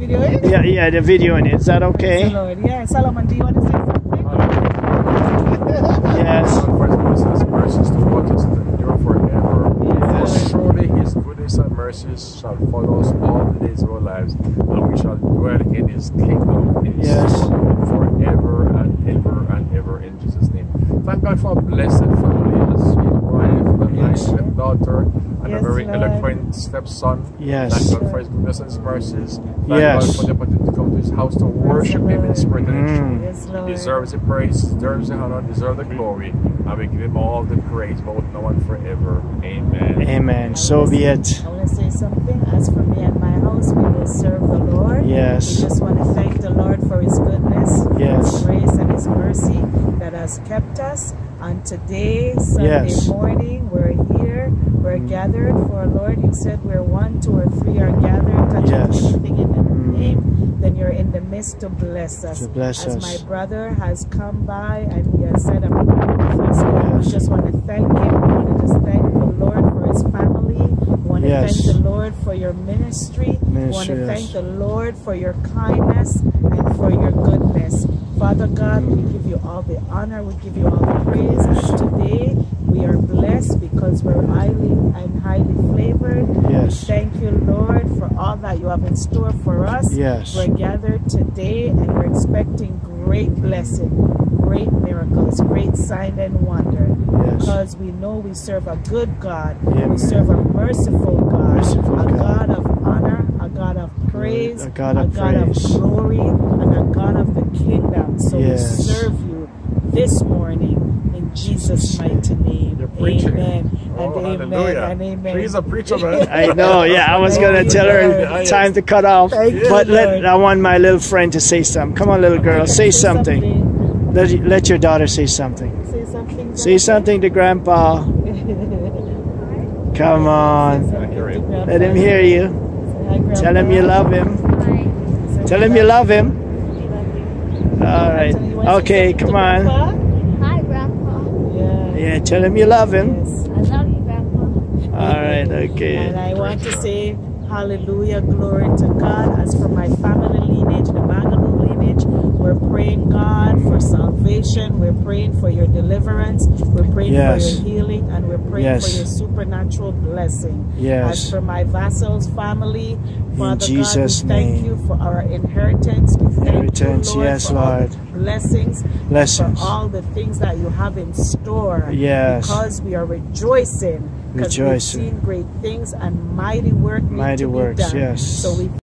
video it? Yeah, the video in it. Is that okay? Praise the Lord. Yeah, Solomon, do you want to say something? Yes. For his mercies to watch us to endure forever. Yes. Surely his goodness and mercies shall follow us all the days of our lives, and we shall dwell in his kingdom, in his throne, forever and ever and ever, in Jesus' name. Thank God for a blessed family, a sweet wife, a nice stepdaughter, and a very eloquent stepson. Yes. Thank God for his goodness and his mercies. Thank Yes. God for the opportunity to come to his house to worship him in spirit and in truth. Yes, Lord. He deserves the praise, deserves the honor, deserves the glory, and we give him all the praise, both now and forever. Amen. Amen. So be it. I want to say something. As for me and my house, we will serve the Lord. Yes. We just want to thank the Lord for his goodness, Yes. his grace, and his mercy that has kept us. And today, Sunday morning, we're here. We're gathered for our Lord. You said where 1, 2, or 3 are gathered, touching anything in the name, then you're in the midst to bless us. To bless us. us. My brother has come by and he has said a prayer with us. We just want to thank him. We want to just thank the Lord for his family. We want to thank the Lord for your ministry. We want to thank the Lord for your kindness and for your goodness. Father God, we give you all the honor, we give you all the praise. And today we are blessed because we're highly flavored. Yes. We thank you, Lord, for all that you have in store for us. Yes. We're gathered today and we're expecting great blessing, great miracles, great sign and wonder. Yes. Because we know we serve a good God. Amen. We serve a merciful God, Merciful a God. God of honor, a God of praise, A God of of glory, and a God of the kingdom. So we serve you this morning in Jesus' mighty name. Amen. Oh, and amen. And amen. She's a preacher, man. I know, yeah, I was going to tell her time to cut off, but I want my little friend to say something. Come on, little girl, say something. Let your daughter say something. Say something. Say something to Grandpa. Come on. Let him hear you. Tell him you love him. Tell him you love him. All right. Okay, come on. Hi, Grandpa. Yeah, tell him you love him. I love you, Grandpa. All right, okay. And I want to say hallelujah, glory to God. As for my family lineage, the Magalu lineage, we're praying God for salvation. We're praying for your deliverance. We're praying for your healing. And we're praying for your supernatural blessing. As for my vassals family, Father Jesus' God, we thank you for our inheritance. We thank you, Lord, for all the blessings. For all the things that you have in store. Because we are rejoicing. Because we've seen great things and mighty work to be done. So we